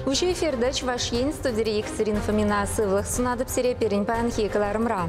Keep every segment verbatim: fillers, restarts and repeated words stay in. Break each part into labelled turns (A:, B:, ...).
A: Учи эфирдач ваш ен студия Екатерина Фомина сывлых сунадып сере перень панхи каларымра.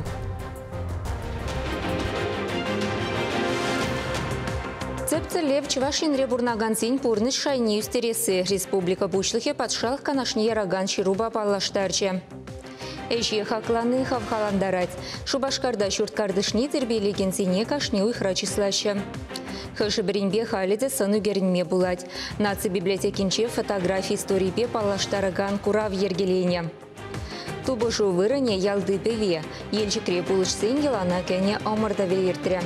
A: Цепцелев Чувашин ребурнаган сень пурныш шайни юстересы. Республика бушлыхе подшалх канашни яраган шируба паллаштарче. Эшье хакланы хавхаландарать. Шубашкарда шурткардышни тербелеген сене кашни уйхра числаще. Хэши бринбе халиде сыну гернме булать. Наци библиотекинче фотографии истории пе паллаштараган курав ергелене. Тубышу выране ялды певе. Ельчикре булыш сын елана кене омарда вертря.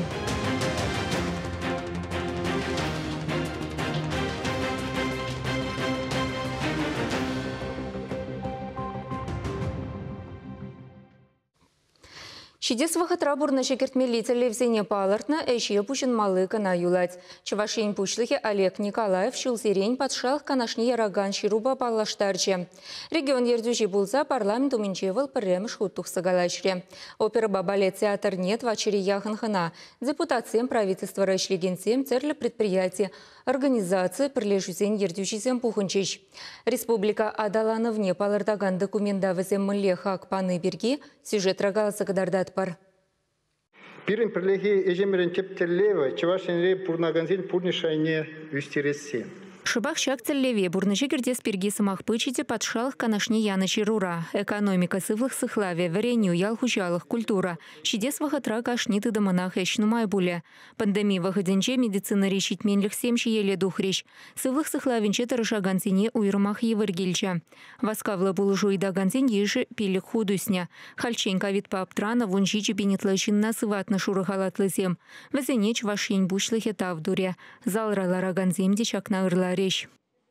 A: Шидес вахатра бурна шекертмели телевизине палартна эшие пушин малы кана юлать. Чувашин пушлыхе Олег Николаев шулсерень подшалх канашни яраган шируба паллаштарче. Регион ердюжи булза парламент уминчевал премш хутух сагалашре. Опера балет театр нет в очере яханхана. Депутациям правительства рашлигенсем церли предприятия. Организация прилежусен ердюжизем пухунчич. Республика Адалановне палардаган документа везем млеха паны берги сюжет рагаласа кадардат пар.
B: Пирин прилеги ежемерен тептелева чувашенре пурнаганзин пурнишайне юстересе.
A: Шыбах шактеллеве бурныши кирдес перги самах пычите подшалых канашни яны чирура. Экономика сывлых сыхлаве, варенью, ялхучалых, культура. Шидес вахатра кашни ты доманах эшну майбуле. Пандемия вахаденче медицина решить менлих семши еле духрещ. Сывлых сыхлавенче тарышагансине уйрмах еваргильча. Васкавла булыжу и дагансин ежи пилик худусня. Хальченька вид паптрана вунчичи пенитлачин насыватна шурахалатлызем. Везенеч вашень бушлых этавдуре. Залралара ганзем дичак на ырла речь.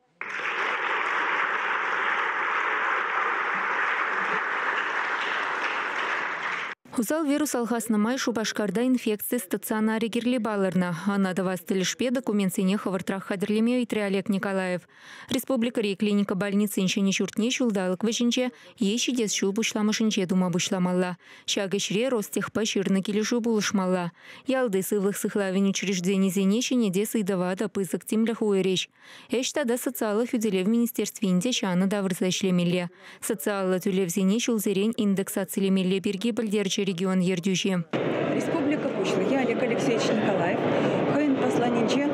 A: Узал вирус алхасна май Шубашкарда инфекция стационаре гирлибаларна. Она давас телешпе документсене хавартрах хадрлеме и Олег Николаев. Республика Рей клиника больницы инче чуртне шулдалык вышинче, ещи дес шул бушламышинче дума бушламалла. Шагашре ростехпа ширна килишу булышмалла. Ялды сывлых сыхлавень учреждений зенечи не дес и давада пысок тимлях уэрещ. Эш тада социалых юделев в министерстве Индия шана даврзашлемелле. Социалла тюлев зенеч улзерень индексациялемелле берги бальдерче регион Ердюжи.
C: Республика Пушлы. Я Олег Алексеевич Николаев. Хайн посланниче.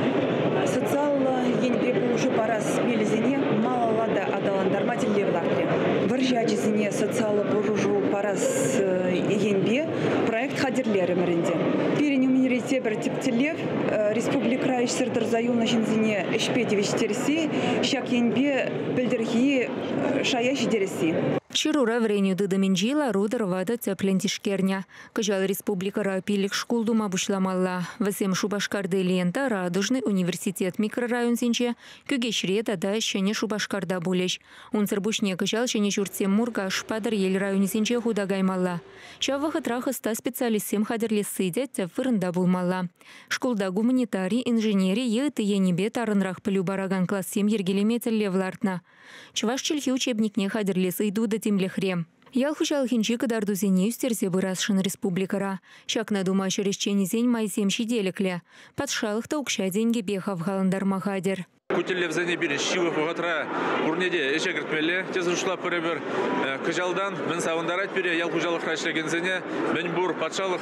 C: Социалла енбе уже парас мелизине мало лада адаландарматель левлартре. Варжачизине социалла буружу парас енбе проект хадерлеры мренде. Переню минеритебер типтелев Республика Райш сырдырзаюна жинзине эшпетевич терси шак енбе бельдерхи шаяш дерси.
A: Чирура вреню дыдаминджила рудер вада цеплентишкерня. Кажал республика рапилик шкулдума бушламалла. Васем Шубашкарды лента радужный университет микрорайон синче. Кюгешре тада щене Шубашкарда булеш. Унцер бушне кажал щене чуртсем мургаш падар ель районе синче худагаймалла. Шаваха траха ста специалистсем хадерлес сыдя цефырында булмалла. Шкулда гуманитарий инженерий ейты енебе тарынрах пылю бараган класс сем ергелеметель левлартна. Чуваш чельхи учебникне хадерлес иду да тимлехрем. Ялхучал хинчи кадарду зене юстерзе вырасшин республикара. Шак надума через ченезень майзем щеделекле. Подшалых таукща деньги беха в галандар махадер.
D: Кутелев зене бирин шивы погатра бурнеде эше кертмеле тез ушла перебер кажалдан мен савандарать пере ялхучалых рашлеген зене мен бур подшалых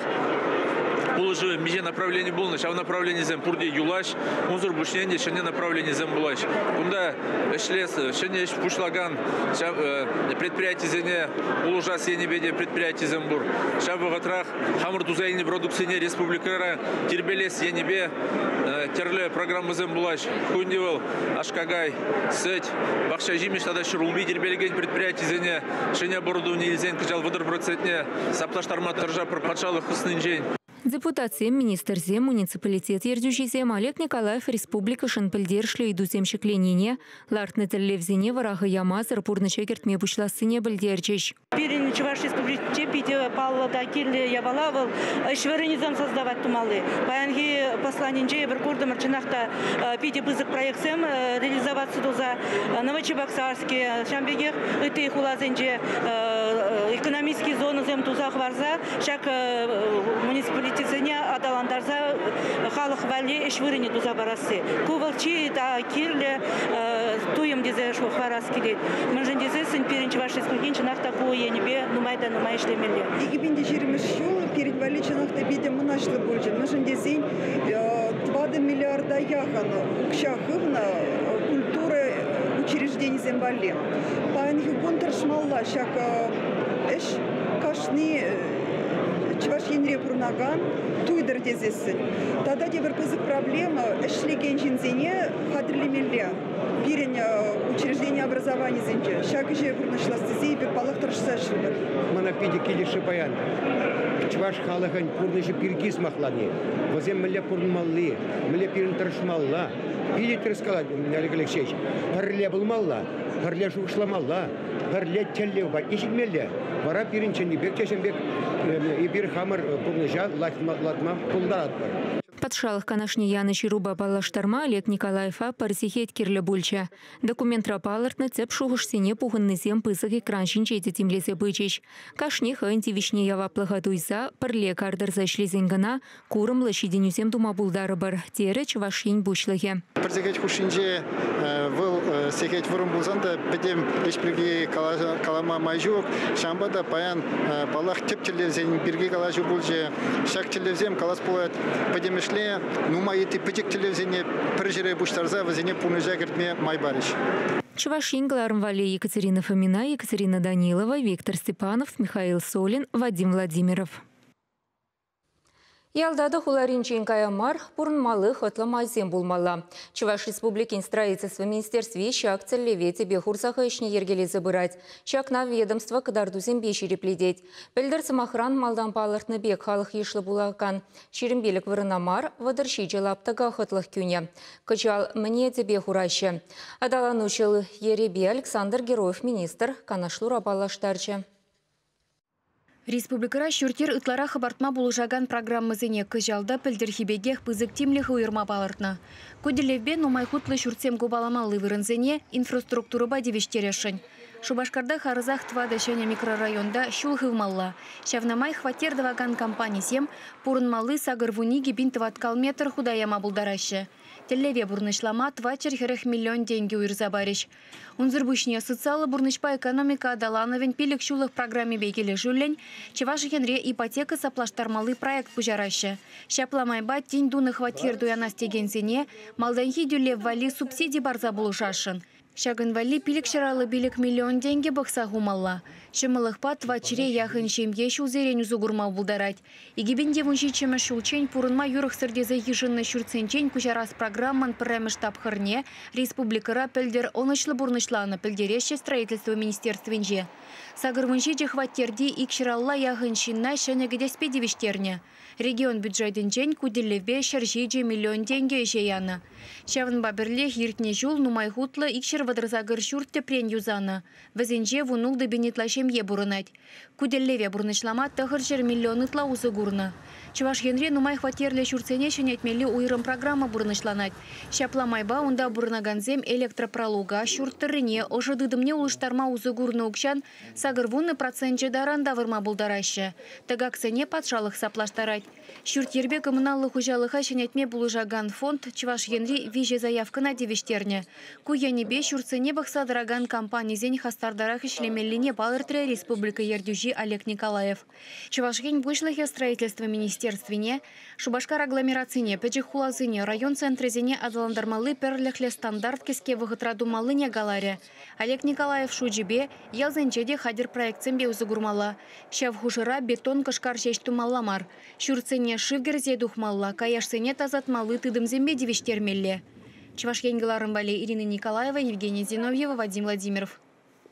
D: Улыжы меже направление был, начал направление зем пурди юлаш, музор бушнение, шене направление зем булаш. Кунда эшлес, шене пушлаган, предприятие зене улужа сене беде предприятие зембур. Шабы гатрах хамр тузайни продукции республикара тербелес енебе терле программы зем булаш. Кундивал ашкагай сеть бахша жимиш тогда шурулби тербелеген предприятие зене шене оборудование зен качал водор процентне сапташтарма торжа пропачалых хуснинжень.
A: Депутация министр зем муниципалитет Ердюжи зем Олег Николаев республика Шанпельдер шле иду земщик Ленине лартны телевизине варага ямазар пурныча кертме бушласыне бельдерчиш.
E: Перен Чуваш республике пите палла да килле явалавал шверенизм создавать тумалы. Баянги посланинже бір курда марчинахта пите бызык проектсем реализоваться доза Новочебоксарске Шамбегер эти хулазенже экономический зоны зем тузах варза, шак муниципалитетіне адаландарза халық вәлі ішвіріне туза барасы. Кувалчи да кирле туем дезе шух варас келет. Мынжын дезе сын перенчі вашы скульгин чынақта ку енебе нумайда нумай ішлемелі.
C: Егебенде жеріміз шул, перед вәлі чынақта беде мұнашлы болжы. Мынжын дезен два миллиарда яханы укшахывна культура учреждений зембале. Паянхи гонтаршмалла шак эш кашни чваш енре пурнаган туйдыр дезесін. Тада дебір пызык проблема эшлеген жинзене хадрлемелле. Бирен учреждение образования зенче. Шак же пурнашластызе бір палақтыршса шылбыр.
F: Мана пиде келеші баян. Чваш халыгын пурнышы пиргиз махлани. Возем міле пурнмалли, міле пирін тұршмалла. Пиде тұрскала, Олег Алексеевич, парле булмалла, парле шуқшламалла, парле телле бар. Ишітмелле, бара пирінчені бек чешенбек, и бір хамыр пурныжа латма пулдарат бар.
A: Подшалых канашни Яны Чируба Балаштарма Олег Николаева парсихет кирле бульча. Документ рапалартны цеп шугыш сене пухынны зем пысық экран шинчеті тимлесе бычеш. Кашни хэнти вишне ява плахатуйса, парле кардырза шлезен гына, курым лащиденюзем дума булдары бар. Тере чвашин бушлыге.
B: Парсихет хушинже выл сехет вырым булзанда бедем ешпірге калама майжук, шамбада паян палах теп телевзен бірге калажу булже, шак телевзем калас булат, бедем нума ети петик телевизионе прежере буштарза возене пунежа гертме майбариш.
A: Чувашин Глармвали Екатерина Фомина, Екатерина Данилова, Виктор Степанов, Михаил Солин, Вадим Владимиров. Ялдады хуларинчен каямар пурнмалы хытла зем булмала. Чуваш Республикин строительство министерстве шак целлевете бехурсаха ишне ергеле забырать. Шак на ведомство кадарду зембе ширепледеть. Пельдер самохран малдан палыртны бек халық ешлы булакан. Ширембелік вырынамар вадырши жалаптага хытлых кюне. Качал мне тебе хураща. Адаланучил еребе Александр Героев министр канашлу рабалаштарча.
G: Республикара шүртер ытлара хабартма булыжаган программызыне кыжалда пілдірхибегех пызык тимліхі уйырма балыртна. Көделевбе нумайхутлы шүртсем губаламалы вырынзыне инфраструктуры бадевештерешін. Шубашкарда харызах твада шәне микрорайонда шулхывмалла. Шавнамай хватердаваган компанисем пурынмалы сагырвуниги бинтываткал метр худаяма булдарашы. Теллеве бурнышлама твачер херех миллион деньги уйрза бариш. Унзырбушне социалы бурнышпа экономика адалановен пилік шулых программе бейгелі жүллен, чеваши хенре ипотека саплаштармалы проект пужарашы. Шапламайба тень дуны хватер дуяна стегензене, малданхи дюле вали субсидий барза булышашын. Шагын вали пилік шаралы билік миллион деньги бақса гумалла. Шымылықпа твачыре яхын шемге шулзерен узугурма булдарать. Игебенде вунши чемі шулчен пурынма юрық сырдезі ешінны шүртсенчен күжарас программан пірәміш тапхырне республикара пілдер онышлы бурнышланы пілдереші строительство министерственже. Сагырвунши жехваттерди икширалла яхын шинна шәнегедеспе девиштерне. Регион бюджетін жен күділевбе шаржиджи миллион деньги ешеяны. Шавын бабірле хиртне жул нумайхутлы икшир вадырзагыр шүртте прен юзаны. Візенже вунулды бенетлашем е бурынать. Күділеве бурнышлама тахыр жер миллион ытла узы гурны. Чуваш енре нумай хватерле шүртсене шенетмели уйрым программа бурнышланать. Шапламайба унда бурнаганзем электропролуга шүрттырыне ожыдыдымне улыштарма узы гурны укшан сагырвуны процентче даранда вырма булдарашы. Тагаксене патшалық саплаштарать. Шүрттербе коммуналлы хужалыха шенетме булыжаган фонд Чуваш енре виже заявка на девиштерне. Куянебе шүртсене бақсадыраган компанизен хастардарах ишлемеліне балыртре республика ердюжи Олег Николаев. Чувашген вышлыхе строительство министерствене, Шубашкар агломерацине, педжихулазыне, район центрезене адаландармалы перлехле стандарт кеске выгытрадумалыне галаре. Олег Николаев шуджибе, ялзенчеде хадир проектсембе узыгурмала. Шав хушыра бетон кашкар шештумалламар. Шүртсене шивгерзе духмалла, каяшсене тазатмалы тыдымзембе девиштермелле. Чувашген галарымбали Ирина Николаева, Евгений Зиновьева, Вадим Владимиров.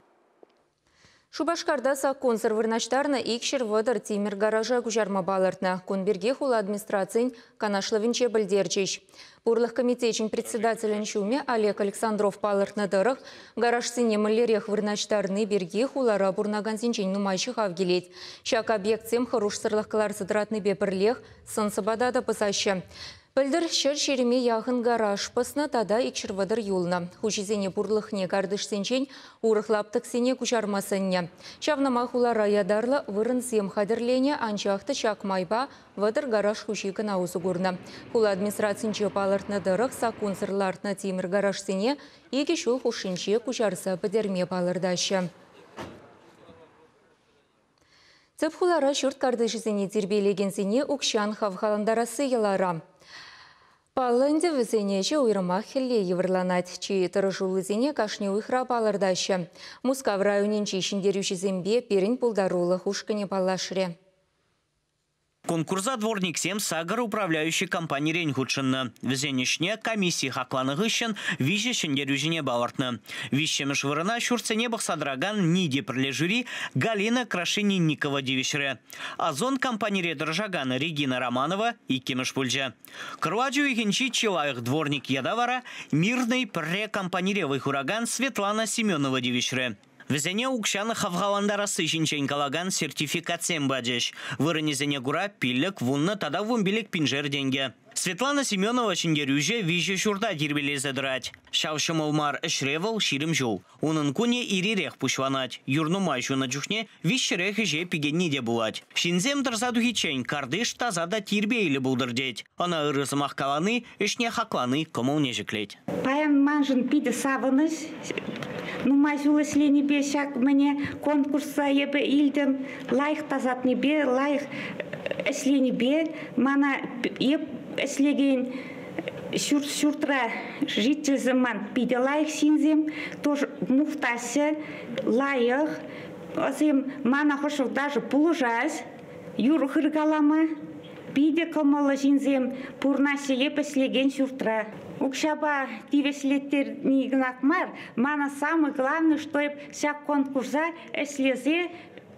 A: Шубашкарда саккон сырвырнаштарна икшер вадар тимир гаража кужарма балыртна. Конберге хула администрацин канашловинче бельдерчиш. Пурлых комитечин председателен шуме Олег Александров балыртна дырых гараж сине малерех вырнаштарны берге хулара бурнаганзинчен нумайших авгелеть. Шак объект сем харуш сырлых калар сыдратны беперлех сын сабадада пасаща. Пөлдір шыр шереме яғын гараж пысна тада икшірвадыр юлна. Хучизене бурлықне кардышсенчен урықлаптықсене күшармасынне. Шавнама хула раядарлы вырын зем хадырлене анчақты чакмайба вадыр гараж хучикын аузы гурна. Хула администрацинче палыртны дырық сакунсырлартны темір гаражсене еге шул хушинче күшарса бідерме палырдашы. Цепхулара шүрт кардышызене тербейлегенсене укшан хавхаландарасы елара. Палынды візенеше уйрымақ хелле еврланат, чей тұрышулызене кашне уйхра палырдашы. Мускав районенче ішіндеруші зембе перін пулдарулы хушкане палашыре.
H: Конкурса дворник семь сагар управляющий компании Рейнгутшинна. Везенешне комиссии хакланых ищен вище шендерюжине бавартна. Вищем швырына шурцене бахсадраган ниде пролежури Галина Крашенинникова девишре. Озон компании Редоржагана Регина Романова и Кемешпульджа. Круаджу и хинчи человек дворник Ядавара мирный пре компании ураган Светлана Семенова девишре. Везене укшаны хавгаландарасы жинчен калаган сертификациям баджеш. Вырынезене гура пиллик вунна тада вумбилик пинжер деньги. Светлана Семенова чингерюже виже шурда дирбелезе драть. Шаушым олмар эшревал ширим жол. Унын куне ирирех пушванать. Юрну майшу на джухне вишерех же пигенниде булать. Шинзем тарзаду хичень кардыш тазада тирбе или булдырдеть. Она ырызымах каланы эшне хакланы комол нежеклеть.
I: Паян манжын пиде савыныш. Ну, мазюлась ли не бешак мне конкурса ебе илдем лайх тазат не бе лайх эсли не бе мана еб эслеген шур шуртра житель заман пиде лайх синзем тоже муфтася лайх азем мана хошов даже положась юру хыргалама пиде комала синзем пурнасе еб эслеген шуртра. Укшаба тивеслеттер нигнакмар, мана самое главное, что вся конкурса эслезе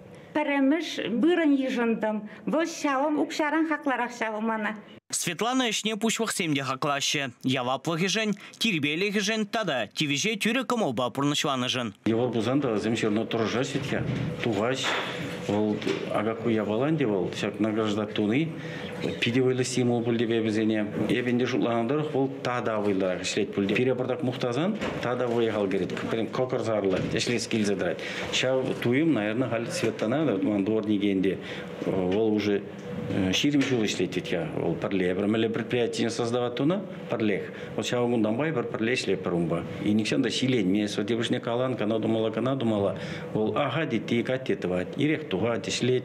I: перемеш бырын ежындым. Вот шалом укшаран хакларах шалом мана.
H: Светлана эшне пушвах семде хаклаще. Яваплых ежен, тирбелих ежен, тада тивеже тюре комолба пурнышланы жен.
J: Его бузанда земчерно туржа сетя, тугаш, вол агаку яваланде вол, всяк награждат туны. Пидевайлы стимул пульде бебезене. Эбенде шутланандар вол тада вайлар шлет пульде. Перепортак мухтазан тада выехал говорит. Прям кокорзарлы, эшлес кильзе драть. Ща туим, наверное, галит Светлана, да, ман дворнигенде. Вол уже ширим жулы шлетит я. Вол парле. Брамеле предприятие создавать туна парлех. Вот ща он дамбай бар парле шлеп парумба. И никсен да силень. Мне сотевышне калан, кана думала, кана думала. Вол ага детей катетывать. И рех туга шлет.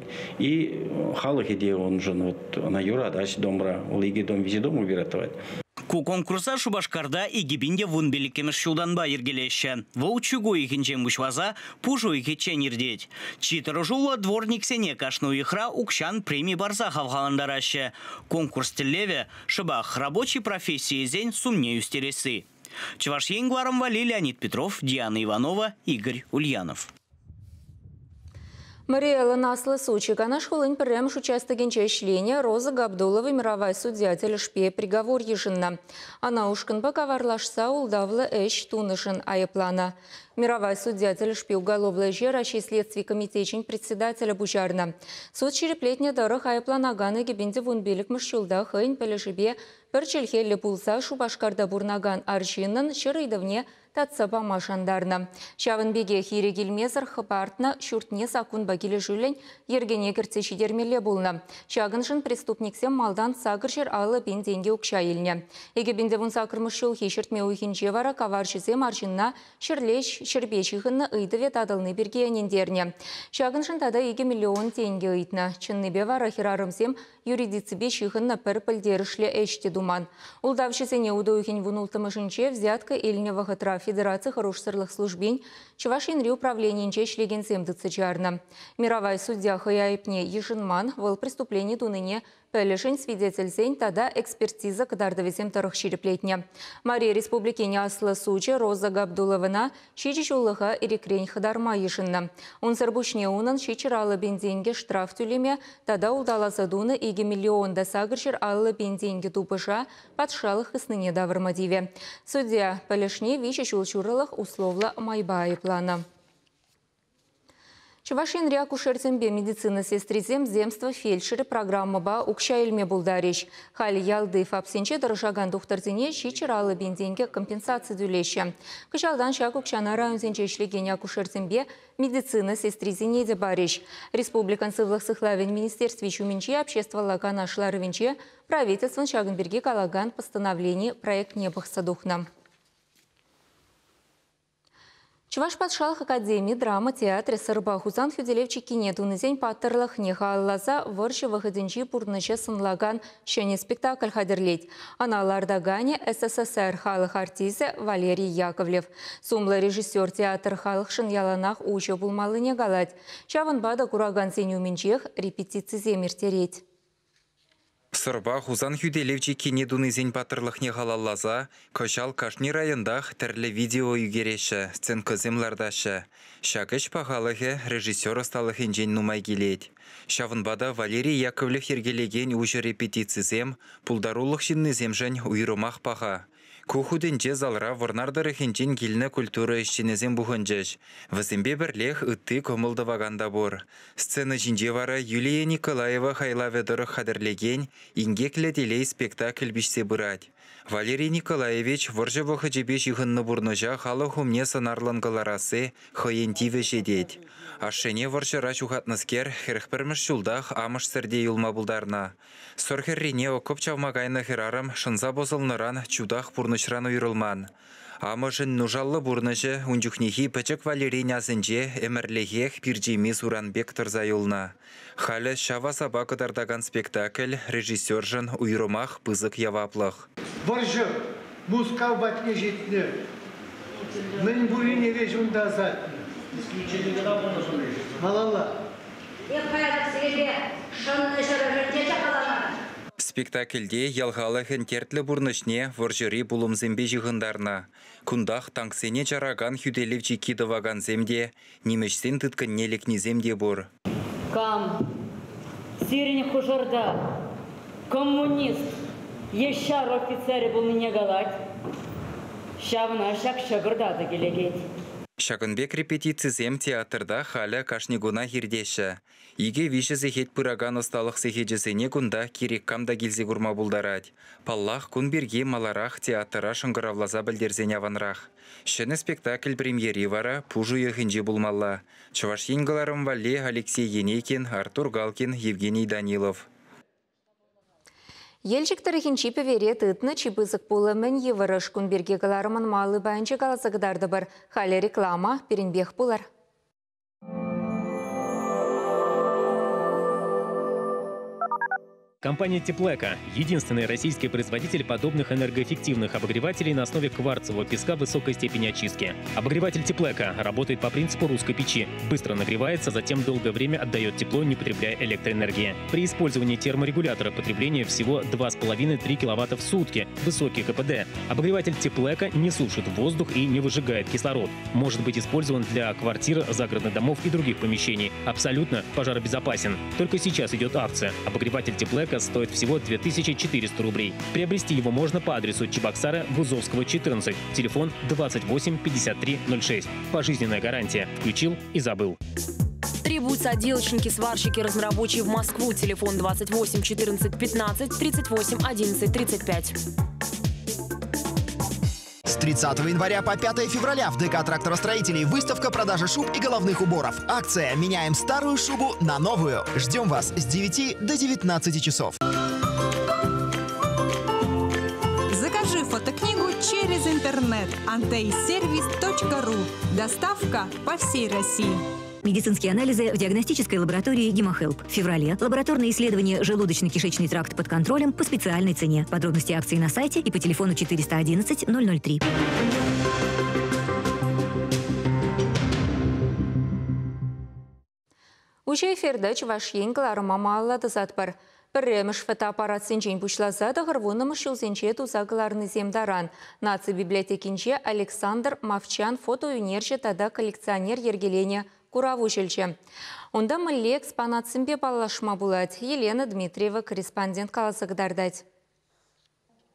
J: И халых иде он же вот она юра даш домра, улиги дом визи дом убиратовать.
H: Ку конкурса Шубашкарда и гибинде вунбеликемеш шулданба ергелеще. Воучугу ихинчен бушваза, пужу ихичен ирдеть. Читрожула дворник сене кашну ихра укшан премии барза хавгаландараще. Конкурс телеве, шабах рабочей профессии зень сумнею стересы. Чеваш Енгваром Вали, Леонид Петров, Диана Иванова, Игорь Ульянов.
A: Мария Наслы Сучика наш хулын перемш участогенче шления Роза Габдулова мировая судья телешпе приговор ежинна. Она ушкан покаварлашса улдавла эш тунышын айыплана. Мировая судья телешпе уголовлы жер ащи следствий комитечин председателя Бужарна. Суд череплетня дорог айыпланаганы гибенде вунбелик мышчулда хын пелешебе перчельхелі пулса Шубашкарда бурнаган аршинын шырыйдывне татса памашандарна. Шавын беге хире келмезір хыпартна шүртне сакун багилі жүлін ергене кіртсе шидермеле болна. Шагыншын преступниксем малдан сагыр жер алы бен денге укша еліне. Еге бенде вун сакырмыш жыл хешіртме уйхинче вара каваршызем аршинна шырлеш шырбешіғынны ыйдыве тадылны берге енендерне. Шагыншын тада еге миллион тенге ыйтна. Чынныбе вара хирарымсем юридицибе шиғынна пір пілдерішле әште думан. Улдавшысене удоухин вунултымышынче взятка эліне вағытра Федерации хорошсырлых службень Чувашинри управлениенче шлегенсем дыцычарна. Мировая судья хаяйпне ежинман вол преступление туныне пэлешень свидетельсень тада экспертиза кадардавесем тарых ширеплетня. Мария Республикине аслы суче Роза Габдуловна шичичулыха ирекрень хадарма ежинна. Он сарбушне унан шичиралы бензенге штраф тюлеме тада удаласа дуны иге миллион да сагыршир аллы бензенге тупыша подшалых исныне давармадиве. Судья пэлешне вичичулчурылых условла майбаи плана. Чувашин акушерсембе медицина сестризем земство фельдшері программа ба укша елме булдариш. Хали ялды фапсенче дырышаган тухтарзине шичералы бензенге компенсация дүлеші. Кышалдан шак укшана районзенче ишлеген акушерсембе медицина сестризине де бариш. Республикан сывлық сыхлавен министерстве чуменче обществолага нашларывенче правительствен шагынберге калаган постановление проект небахса духнам. Чуваш патшалық академии драма театре сырба хузан хюделевчи кинетунызен паттырлық нехаллаза варши выходенчи пурныча сынлаган шене спектакль хадерлеть. Аналарда гане СССР халық артисі Валерий Яковлев. Сумлы режиссер театр халық шын яланах уча булмалы не галать. Чаван бада кураган сеню менчех репетиции земертереть.
K: Сырба хузан хюделевчи кинедунызен паттырлықне халаллаза, кышал Кашни райондах тірлі видео югереші, сцен кыземлардашы. Шакыш пахалығы режиссер осталықын жен нумай келет. Шавынбада Валерий Яковлев ергелеген уже репетицизем, пулдарулық шиннызем жын уйрымақ паха. Кухуденче залра варнардырыхенчен келіні культура ішченезен бұхынчыш. Візімбе бірлех үтті көмілдіваганда бұр. Сцена жинже вара Юлия Николаева хайлаведыры қадырлеген ингеклі делей спектакль бішсе бұрад. Валерий Николаевич варжы вұқы жебеш үйхынны бұрныжа халы хумне санарланғыларасы хойентиве жедет. Ашшене варжыра чухатныскер хіріқпірміш жылдақ амыш сірде юлма бұлдарна. Сорхеррине окып чавмагайны хирарым шынза бозылныран чудақ бұрнышран үйрылман. Амышын нужаллы бұрныжы унчухнехи пәчік Валерий Нязынже әмірлегех пирджеми Суранбек тұрза юлна. Халі шава сабақы дардаган спектакль режиссержын үйрымақ пызық яваплық.
L: Варжы, мускал батне жетіне. Мен бұрине вежунда азат. Малалла.
K: Спектакльде ялғалығын тертлі бұрнышне варжыри бұлымзембе жығындарна. Күндақ таңсене жараган хюделевчі кидываган земде, немешсен тұткын нелекні земде бұр.
M: Кам, сирені хұжырда, коммунист, ешар офицері бұл не галать, шавына шак шағырдады келегет.
K: Шагынбек репетицизем театрда халя кашнигуна хирдеші. Иге виші зехет пыраган осталық сехеджесене күнда керек камда келзе күрма бұлдарад. Паллах күн берге маларақ театра шыңғыравлаза білдерзен аванрақ. Шыны спектакль премьери вара пужу ехінже бұлмалла. Чуваш енгіларым вале Алексей Енейкин, Артур Галкин, Евгений Данилов.
A: Елчик тарихинчи певерет ытны чипызык пулымен еварыш күнберге каларымын малы байынчы каласыгдарды бар. Халі реклама перенбех пулар.
N: Компания Теплека – единственный российский производитель подобных энергоэффективных обогревателей на основе кварцевого песка высокой степени очистки. Обогреватель Теплека работает по принципу русской печи. Быстро нагревается, затем долгое время отдает тепло, не потребляя электроэнергии. При использовании терморегулятора потребление всего два с половиной — три киловатта в сутки. Высокий КПД. Обогреватель Теплека не сушит воздух и не выжигает кислород. Может быть использован для квартир, загородных домов и других помещений. Абсолютно пожаробезопасен. Только сейчас идет акция. Обогреватель Теплека стоит всего две тысячи четыреста рублей. Приобрести его можно по адресу Чебоксара, Гузовского, четырнадцать. Телефон двадцать восемь пятьдесят три ноль шесть. Пожизненная гарантия. Включил и забыл.
O: Требуются отделочники, сварщики, разнорабочие в Москву. Телефон двадцать восемь четырнадцать пятнадцать тридцать восемь одиннадцать тридцать пять.
P: С тридцатого января по пятое февраля в ДК тракторостроителей выставка продажи шуб и головных уборов. Акция «Меняем старую шубу на новую». Ждем вас с девяти до девятнадцати часов.
Q: Закажи фотокнигу через интернет антейсервис точка ру. Доставка по всей России.
R: Медицинские анализы в диагностической лаборатории «Гемохелп». В феврале лабораторные исследования желудочно-кишечный тракт под контролем по специальной цене. Подробности акции на сайте и по телефону четыреста одиннадцать ноль ноль три.
A: Уже эфирда Чуваш енгіларыма малады затпар. Бірреміш фотоаппарат сенчен пушлаза да ғырвонымыш жылзенче тузағыларны земдаран. Наци библиотекинче Александр Мовчан фотоюнерші тада коллекционер ергелене Кураву шелче. Онда мүлі экспонат сімбе балашма булад. Елена Дмитриева, корреспондент қаласығдардать.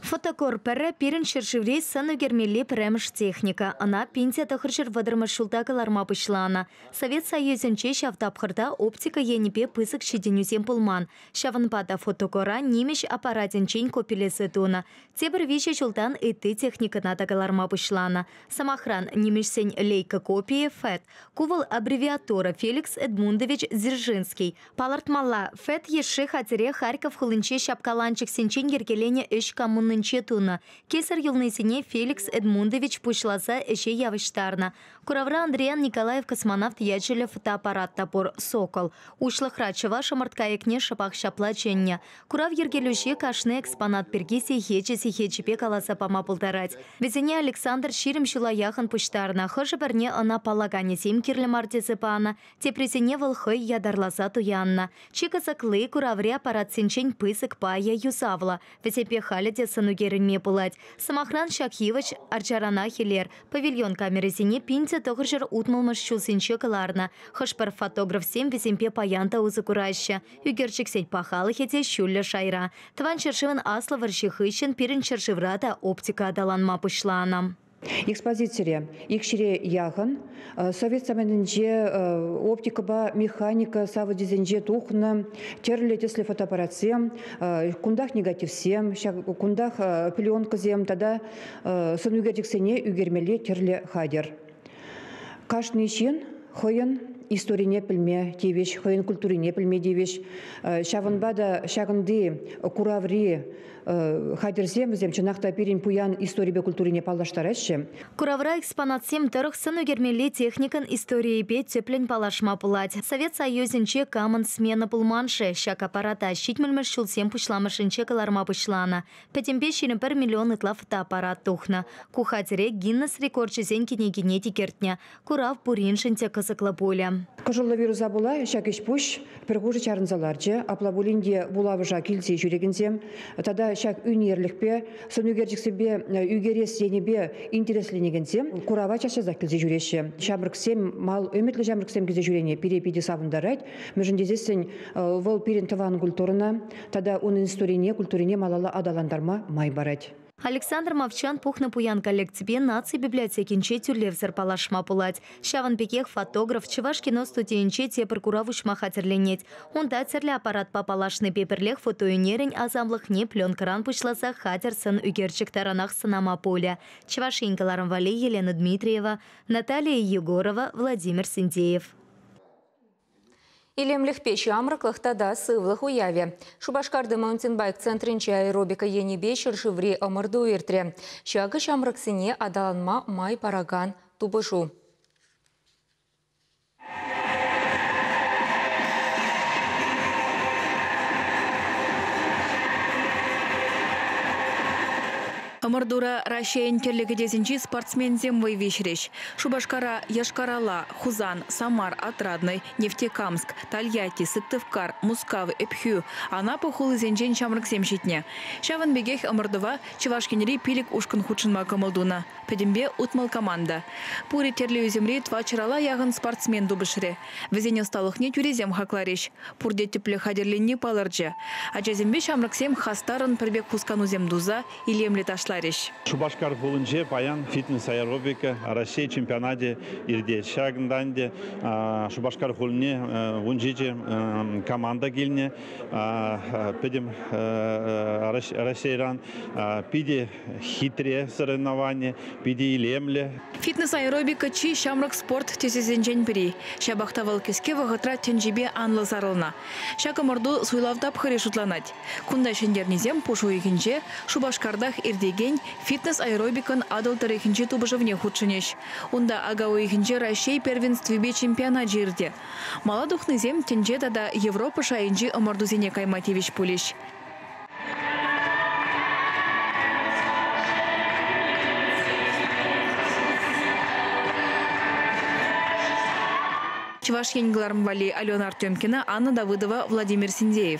S: Фотокор пәрі перін шыршыврей сыны гермелі пірәміш техника. Ана пенсия тахыршыр вадырмыш шултакаларма пышлана. Совет Союзінче шавтапқырда оптика еніпе пысық шеденюзем пулман. Шавынпада фотокора немеш аппаратинчен копилесі туна. Тебір вещи шултан эты техникана такаларма пышлана. Самохран немешсен лейка копии ФЭТ. Кувал аббревиатура Феликс Эдмундович Дзержинский. Палартмалла ФЭТ еші хатере Харьков хулынче шапкаланчик сенчен ергелене эш коммун Туна. Кесар юлнысыне Феликс Эдмундович пушласа эше явыштарна. Куравра Андреян Николаев космонавт ячеле фотоаппарат топор «Сокол». Ушлыхра чываша марткаекне шапах шаплаченне. Курав ергелюше кашны экспонат пергиси хечеси хечепе каласа пама пултарать. Везене Александр Ширим шулаяхан пуштарна. Хыжы бірне ана палагане сем кирлі мартизипана. Тепресене вылхы ядарласа туянна. Чикасаклы куравре аппарат сенчен пысык пая юсавла. Везепе халеде сынугерінме пулать. Самохран Шакхивыч арчарана хилер. Павильон камересене пинте тоғыржыр утмылмыш шулсенче кыларна. Хышпар фотограф сем веземпе паянта узы кураща. Югерчик сень пахалы хете шулля шайра. Тван чершиван асла варшихыщен пирин чершиврата оптика адаланма пышлана.
C: Экспозиция икшире яғын, совет саманынже оптикаба механика савы дизенже тухна, терлі теслі фотоаппаратсем, кундах негативсем, кундах пленказем, тада сынугердіксене үгермелі терлі хадер. Кашны ишен хойын историне пілме девеш, хойын культурине пілме девеш, шавынбада шағынды кураври хадерзем зем чынақта перин пуян история культурине палаштаращы.
S: Куравра экспонатсем тұрық сыну гермелі техникан истории бе теплен палашма пулать. Совет Союзінче камын смена пулманшы, шак аппарата щитмілміш шулсем пушламышынче каларма пушлана. Пәтемпе ширин бір миллион ытла фотоаппарат тухна. Кухатере Гиннес рекордчы зен кенегене текертня. Курав буриншынте кызықлы поля.
C: Кожылы вируса була, шак еш пуш, піргужы чарынзаларчы, апла булинде булавыжа килсе жүрегінзем, тада шак үнерлікпе, сынугерчіксебе үгерес енебе интересленегенсем, курава чашаза кілзе жүреші. Шамрыксем, мал өметлі жамрыксем кілзе жүрене перепиде савындарайт, мүжіндезесін вол перен таван культурына, тада оның историне, культурине малала адаландарма май барайт.
S: Александр Мовчан пухна пуян коллекципе нации библиотекинче тюрлевзер палашма пулать. Шаван пекех фотограф чываш кино студиенче тепір куравушма хатерленет. Он тацерли аппарат па палашны пеперлех фотоюнерень азамлых не пленкаран пушласа хатер сын үгерчик таранах сынама поля. Чывашинкаларым Вали Елена Дмитриева, Наталья Егорова, Владимир Синдеев.
A: Илемлих печи амрыклых тада сывлых уяве. Шубашкарды маунтинбайк центринче аэробика енебе шыршыври омырду иртре. Шагыш амрыксыне адаланма май параган тубышу.
T: Амырдура Рашейн терлігі дезінчі спортсмензем вейвешреш. Шубашкара Яшкарала, Хузан, Самар, Отрадный, Нефтекамск, Тольятти, Сыктывкар, Мускавы, Эпхю, Анапа хулы зенчен шамрыксем шитне. Шаван бегех Амырдува Чывашкенери пилик ушкын худшынма камылдуна. Педембе утмал команда. Пури терлі земри тва чарала яғын спортсмен дубышре. Везене сталықне тюрезем хаклареш. Пурде тепле хадерленне палырджа. Ачазембе шамрыксем хастарын пірбек пускану земдуза илемлі ташла.
U: Шубашкар булынче паян фитнес аэробика Россия чемпионате ирде шагынданде Шубашкар хулне унжиже команда гильне педем Россияран пиде хитре соревнования пиде илемле.
T: Фитнес аэробика чи шамрак спорт тезезенжен пири. Шабахтавал кеске вагатра тенжибе анлы зарылна. Шакамырду суйлавдап хыре шутланать. Кунда шендернизем пушу егінже Шубашкардах ирдеге фитнес аэробикан адал тарихинче тубыжывне худшынеш. Унда агау ихинче Россия первенствебе чемпионат жерде. Маладухны зем тенже тада Европа шайынче омардузене кайматевич пулеш. Чуваш Янгларм Вали, Алена Артемкина, Анна Давыдова, Владимир Синдеев.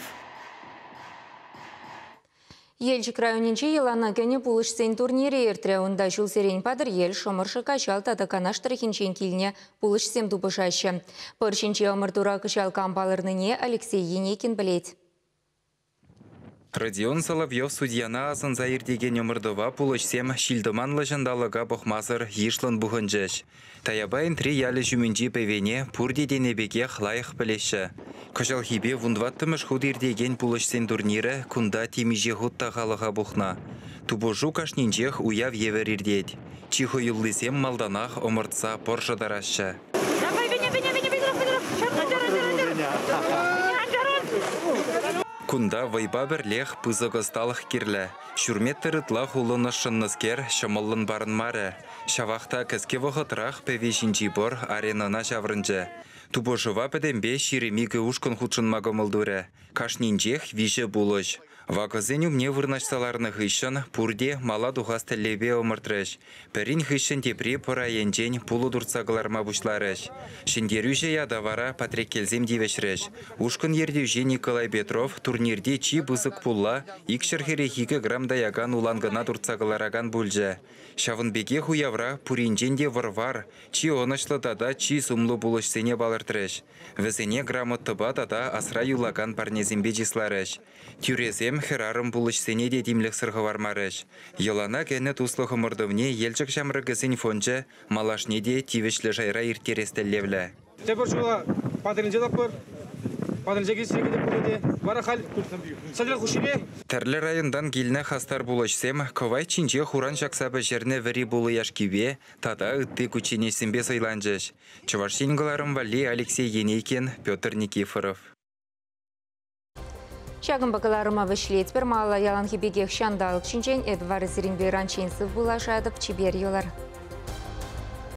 A: Елчик районинче елана кәне пулышсен турнире ертре онда жыл серен падыр ел шомыршы качал татаканаш трехинчен килне пулышсем тупышашы. Пыршинче омыртура качал кампалырныне Алексей Енекин білет.
K: Родион Соловьев судьяна асын заирдеген өмірдіва пулышсем шилдыманлы жандалыға бұқмазыр ешлын бұғынжеш. Таябайын три ялы жүмінжі пәвене пұрди денебеге лайық білеші. Кожал хибе вундваттымыш худирдеген пулышсен турнирі күнда темеже ғутта қалыға бұқна. Тубожу кашнинчех уяв еверирдет. Чихо юллысем малданах омыртса поршадарашы. Кунда вайба бірлех пызығысталық керлі. Шүрметтірітла хулыны шынныскер шымылын барын мары. Шавақта кәске вғытырақ пәвешінчі бор аренана шаврынчы. Тубожыва пәдембе ширемигі ұшқын худшын мағымылдуры. Кашнинчех вижі бұлыш. Вағызен умне вырнашсаларны хыщын пурде мала дұғас тәлебе омыртрыш. Пәрін хыщын тепре пора енжен пулы дұртсағыларма бұшларыш. Шындерюже ядавара патрек келзем девешрыш. Ушкын ердеуже Николай Петров турнирде чи бұзық пулла икшірхері екі грамда яган улангына дұртсағылараган бүлжі. Шавынбеге хуявра пуринженде варвар, чи онышлы дада чи сумлы бұлышсене балыртырыш. Візене грамоттыба дада асра юлаган парнезембе жисларыш. Тюрезем херарым бұлышсене де демлік сырғы вармарыш. Елана кәні туслығы мұрдывне елчік жамрығызын фончы малашне де тивешлі жайра иртерестеллевлі.
D: Тепер жула падырынжы дапыр.
K: Тәрлі райондан келіні хастар бұлышсем, ковай чинче хуран жақсабы жеріне вірі бұлы яшкиве, тада үтті күченесімбе сайланжыш. Чувашсенгаларым вали Алексей Енейкен, Петр Никифоров.
A: Шагын бағыларыма вішлет бір мала яланхи бегех шандалық чинчен Эдвар Зиринбей ранченсів бұлашадып чибер елар.